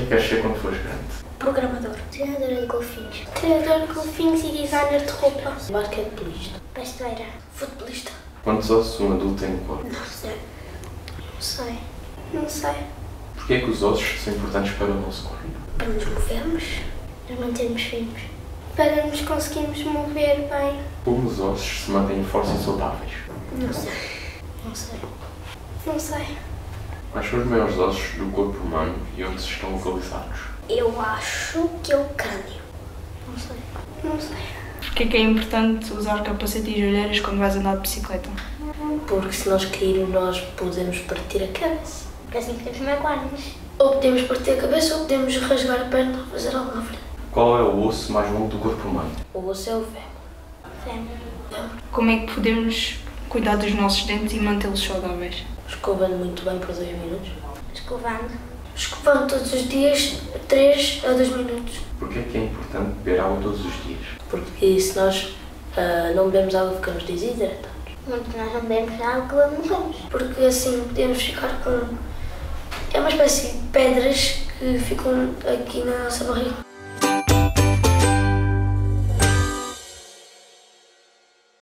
queres ser quando fores grande? Programador. Treinadora de golfinhos. Treinadora de golfinhos e designer de roupa. Basquetebolista. Pastoeira. Futebolista. Quantos ossos um adulto tem no corpo? Não sei. Não sei. Não sei. Porquê é que os ossos são importantes para o nosso corpo? Para nos movermos. Para mantermos firmes. Para nos conseguirmos mover bem. Como os ossos se mantêm fortes e saudáveis? Não sei. Não sei. Não sei. Quais são os maiores ossos do corpo humano e onde estão localizados? Eu acho que é o crânio. Não sei. Não sei. Porquê é importante usar capacete e joelheiras quando vais andar de bicicleta? Porque se nós cairmos, nós podemos partir a cabeça. Porque assim ficamos magoados. Ou podemos partir a cabeça ou podemos rasgar a perna ou fazer algo à frente. Qual é o osso mais longo do corpo humano? O osso é o fêmur. Fêmur. Como é que podemos cuidar dos nossos dentes e mantê-los saudáveis? Escovando muito bem por 2 minutos. Escovando. Escovando todos os dias, 3 a 2 minutos. Porquê é que é importante beber água todos os dias? Porque se nós não bebemos água, ficamos desidratados. Muito nós não bebemos água, morremos. Porque assim podemos ficar com... É uma espécie de pedras que ficam aqui na nossa barriga.